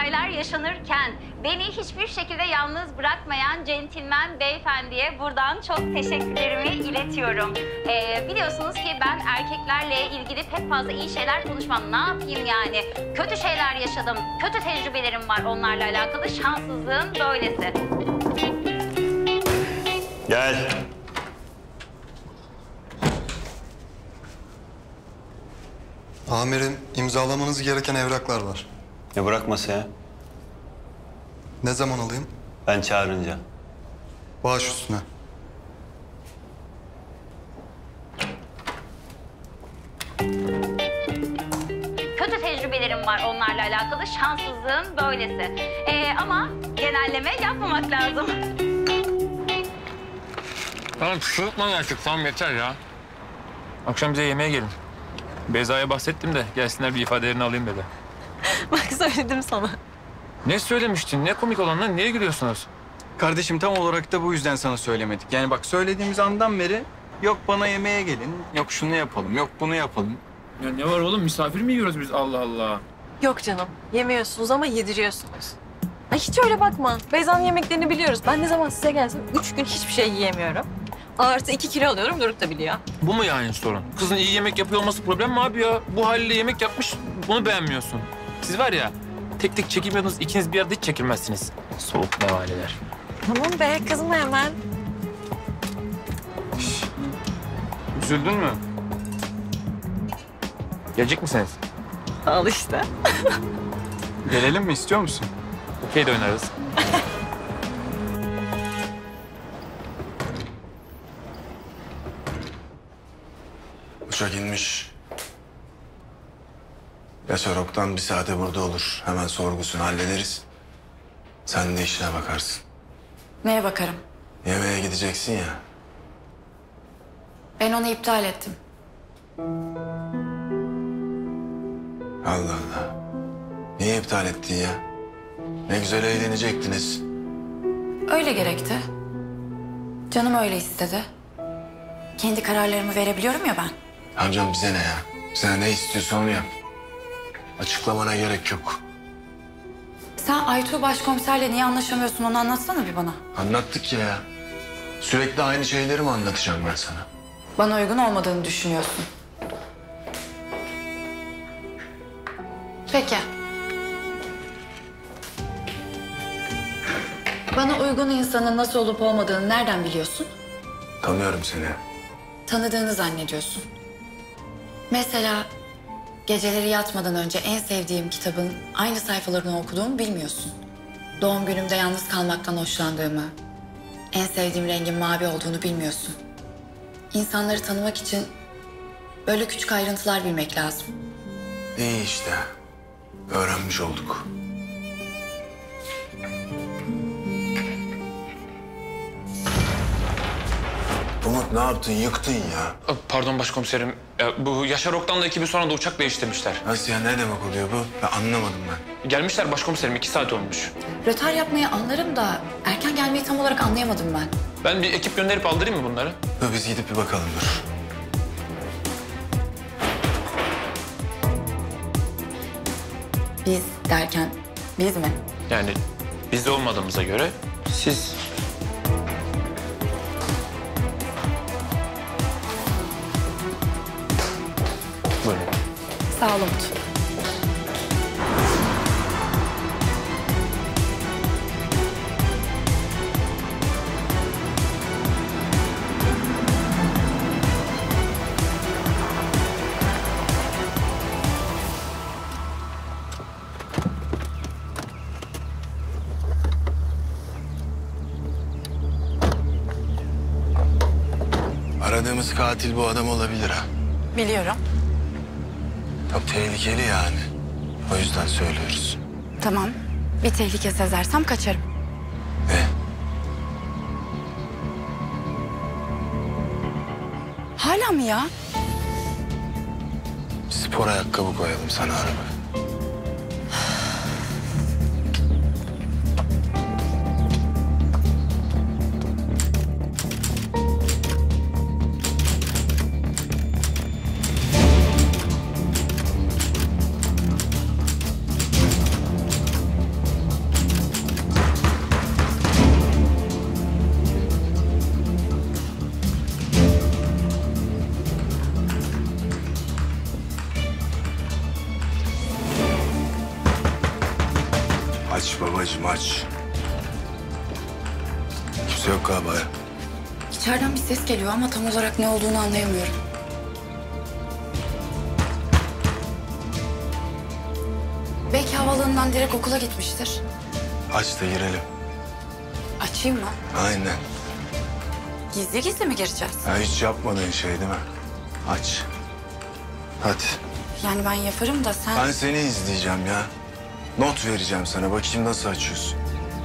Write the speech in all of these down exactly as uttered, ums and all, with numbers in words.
olaylar yaşanırken beni hiçbir şekilde yalnız bırakmayan centilmen beyefendiye buradan çok teşekkürlerimi iletiyorum. Ee, biliyorsunuz ki ben erkeklerle ilgili pek fazla iyi şeyler konuşmam. Ne yapayım yani? Kötü şeyler yaşadım, kötü tecrübelerim var onlarla alakalı. Şanssızlığın böylesi. Gel. Amirim, imzalamanız gereken evraklar var. Ya bırakması ya. Ne zaman alayım? Ben çağırınca. Baş üstüne. Kötü tecrübelerim var onlarla alakalı. Şanssızlığın böylesi. Ee, ama genelleme yapmamak lazım. Tamam sırıtma gerçek. Tamam yeter ya. Akşam bize yemeğe gelin. Beyza'ya bahsettim de gelsinler bir ifadelerini alayım dedi. Bak söyledim sana. Ne söylemiştin? Ne komik olan lan? Niye gülüyorsunuz? Kardeşim tam olarak da bu yüzden sana söylemedik. Yani bak söylediğimiz andan beri yok bana yemeğe gelin, yok şunu yapalım, yok bunu yapalım. Ya ne var oğlum? Misafir mi yiyoruz biz? Allah Allah. Yok canım. Yemiyorsunuz ama yediriyorsunuz. Ay hiç öyle bakma. Beyza'nın yemeklerini biliyoruz. Ben ne zaman size gelsem üç gün hiçbir şey yiyemiyorum. Artı iki kilo alıyorum. Doruk da biliyor. Bu mu yani sorun? Kızın iyi yemek yapıyor olması problem mi abi ya? Bu haliyle yemek yapmış, bunu beğenmiyorsun. Siz var ya, tek tek çekilmiyordunuz, ikiniz bir arada hiç çekilmezsiniz. Soğuk nevaleler. Tamam be kızma hemen. Üzüldün mü? Gelecek misiniz? Al işte. Gelelim mi istiyor musun? Okey de oynarız. Uçak inmiş. Yaşarok'tan bir saate burada olur. Hemen sorgusunu hallederiz. Sen de işine bakarsın. Neye bakarım? Yemeğe gideceksin ya. Ben onu iptal ettim. Allah Allah. Niye iptal ettin ya? Ne güzel eğlenecektiniz. Öyle gerekti. Canım öyle istedi. Kendi kararlarımı verebiliyorum ya ben. Amcam bize ne ya? Sen ne istiyorsan onu yap. Açıklamana gerek yok. Sen Aytuğ başkomiserle niye anlaşamıyorsun onu anlatsana bir bana. Anlattık ya. Sürekli aynı şeyleri mi anlatacağım ben sana? Bana uygun olmadığını düşünüyorsun. Peki. Bana uygun insanın nasıl olup olmadığını nereden biliyorsun? Tanıyorum seni. Tanıdığını zannediyorsun. Mesela geceleri yatmadan önce en sevdiğim kitabın aynı sayfalarını okuduğumu bilmiyorsun. Doğum günümde yalnız kalmaktan hoşlandığımı, en sevdiğim rengin mavi olduğunu bilmiyorsun. İnsanları tanımak için böyle küçük ayrıntılar bilmek lazım. İyi işte. Öğrenmiş olduk. Umut ne yaptın? Yıktın ya. Pardon başkomiserim. Ya, bu Yaşarok'tan da ekibi sonra da uçak değiştirmişler. Nasıl ya? Ne demek oluyor bu? Ben anlamadım ben. Gelmişler başkomiserim. iki saat olmuş. Rötar yapmayı anlarım da erken gelmeyi tam olarak anlayamadım ben. Ben bir ekip gönderip aldırayım mı bunları? Dur biz gidip bir bakalım dur. Biz derken biz mi? Yani biz de olmadığımıza göre siz... Buyurun. Sağ ol Umut. Aradığımız katil bu adam olabilir ha. Biliyorum. Çok tehlikeli yani. O yüzden söylüyoruz. Tamam. Bir tehlike sezersem kaçarım. Ne? Hala mı ya? Spor ayakkabı koyalım sana araba. Aç babacığım aç. Kimse yok galiba ya. İçeriden bir ses geliyor ama tam olarak ne olduğunu anlayamıyorum. Belki havaalanından direkt okula gitmiştir. Aç da girelim. Açayım mı? Aynen. Gizli gizli mi gireceğiz? Ya hiç yapmadığın şey değil mi? Aç. Hadi. Yani ben yaparım da sen... Ben seni izleyeceğim ya. Not vereceğim sana. Bakayım nasıl açıyorsun.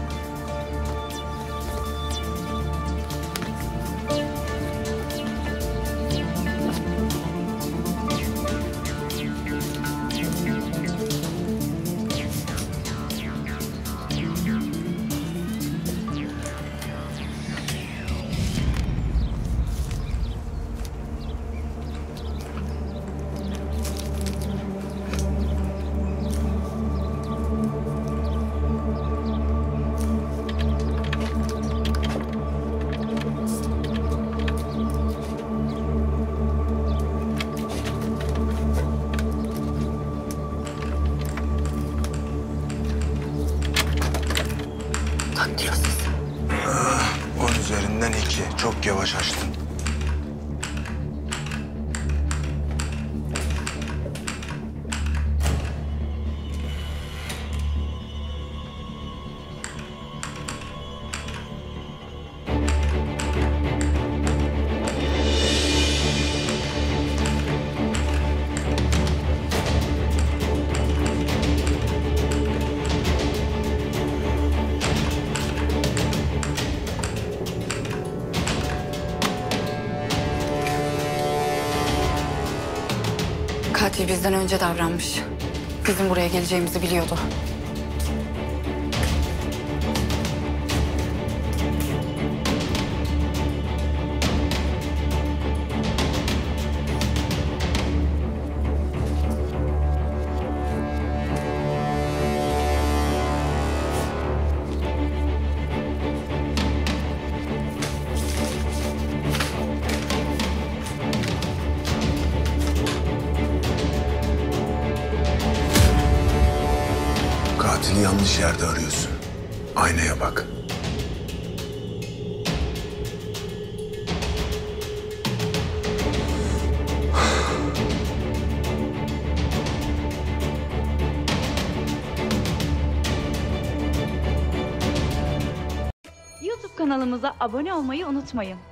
Takdirsiz. On üzerinden iki. Çok yavaş açtın. Katil bizden önce davranmış. Bizim buraya geleceğimizi biliyordu. Katili yanlış yerde arıyorsun. Aynaya bak. YouTube kanalımıza abone olmayı unutmayın.